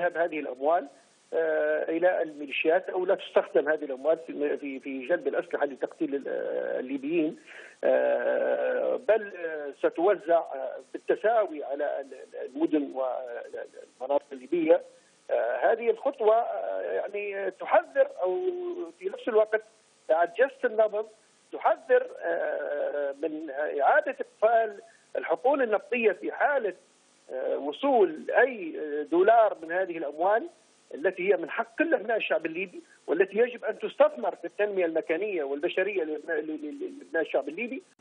تذهب هذه الأموال إلى الميليشيات أو لا تستخدم هذه الأموال في جلب الأسلحة لتقتيل الليبيين، بل ستوزع بالتساوي على المدن والمناطق الليبية. هذه الخطوة يعني تحذر، أو في نفس الوقت تعجزت النبض، تحذر من إعادة إقفال الحقول النفطية في حالة وصول أي دولار من هذه الأموال التي هي من حق كل أبناء الشعب الليبي، والتي يجب أن تستثمر في التنمية المكانية والبشرية لأبناء الشعب الليبي.